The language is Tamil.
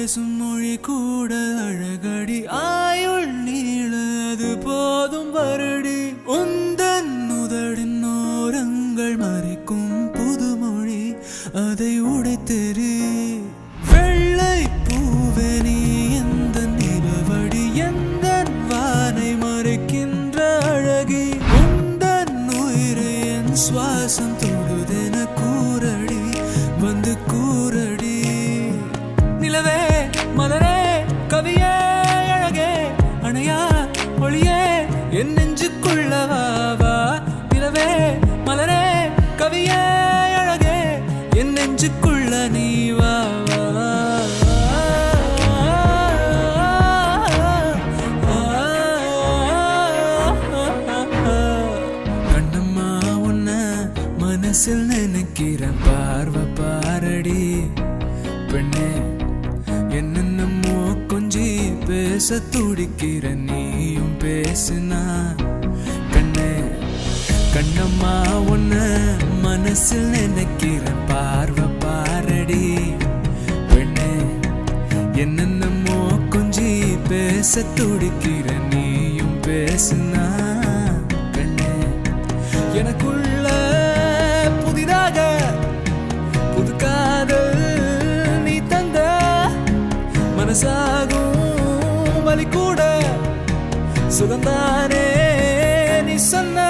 பேசும் மொழி கூட அழகடி ஆயுள் நீளது போதும் வருடி உந்தன் உதடின் ஓரங்கள் மறைக்கும் புதுமொழி அதை உடைத்தெறி வெள்ளை பூவே நீ எந்த நிலவடி எந்த வானை மறைக்கின்ற அழகி உந்தன் உயிரை என் சுவாசம் தொடுதென கூரடி வந்து கூரடி நிலவே மலரே கவியே அழகே அணையா ஒளியே என் நெஞ்சுக்குள்ளவா நிலவே மலரே கவியே அழகே என் நெஞ்சுக்குள்ள நீ வா கண்ணம்மா உன்ன மனசில் நினைக்கிறேன் பார்வை பாரடி பெண்ணே என்னென்னமோ கொஞ்சி பேச துடிக்கிற நீயும் பேசுனா கண்ணே கண்ணம்மா உன்ன மனசில் நினைக்கிற பார்வை பாரடி பெண்ணே என்னென்னமோ கொஞ்சி பேச துடிக்கிற நீயும் பேசுனா கண்ணே எனக்குள்ள புதிதாக புது காதல் நீ தந்த மனசாகும் வலி கூட சுகந்தானே நீ சொன்ன